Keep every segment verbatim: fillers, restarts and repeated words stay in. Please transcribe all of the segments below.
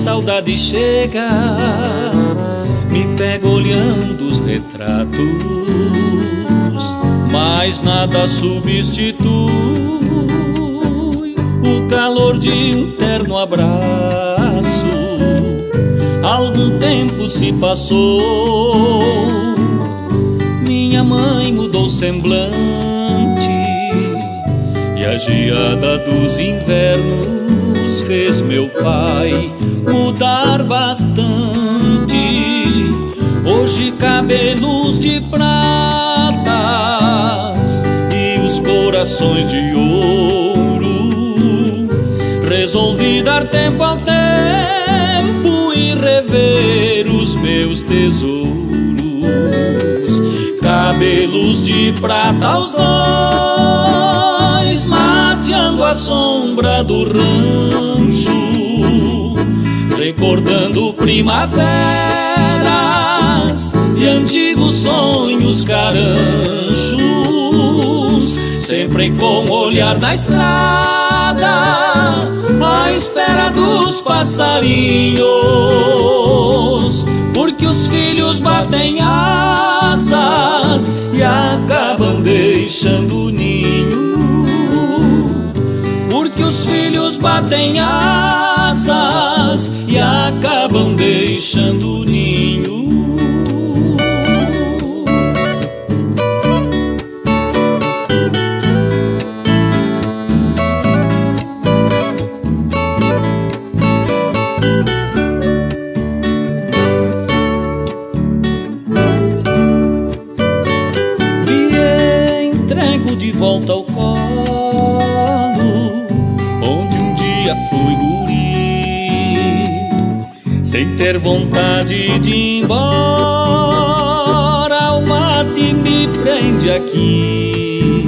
saudade chega, me pega olhando os retratos, mas nada substitui o calor de um terno abraço. Algum tempo se passou, minha mãe mudou semblante, e a geada dos invernos fez meu pai mudar bastante. Hoje cabelos de pratas e os corações de ouro. Resolvi dar tempo ao tempo e rever os meus tesouros. Cabelos de prata os dois, mateando a sombra do rancho, recordando primaveras e antigos sonhos caranchos. Sempre com o olhar na estrada, à espera dos passarinhos, porque os filhos batem asas e acabam deixando o ninho. Porque os filhos batem asas e acabam deixando o ninho. De volta ao colo, onde um dia fui guri, sem ter vontade de ir embora. O mate me prende aqui,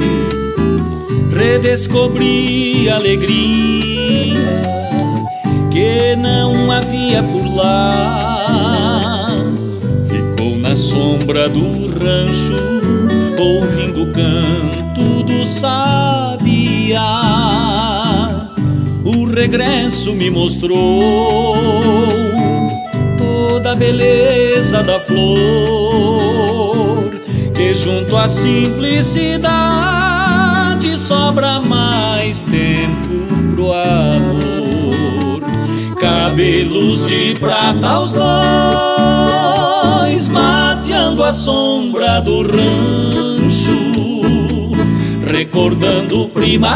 redescobri a alegria que não havia por lá. Ficou na sombra do rancho, ouvindo o canto do sabiá. O regresso me mostrou toda a beleza da flor, que junto à simplicidade sobra mais tempo pro amor. Cabelos de prata os dois, mateando a sombra do rancho, recordando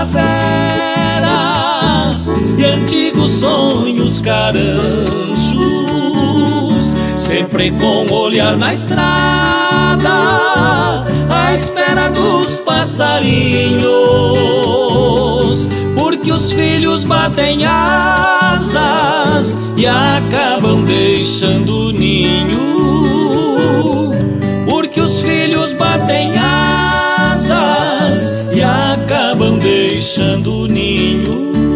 primaveras e antigos sonhos caranchos. Sempre com o olhar na estrada, à espera dos passarinhos, porque os filhos batem asas e acabam deixando o ninho. Porque os filhos batem asas e acabam deixando o ninho.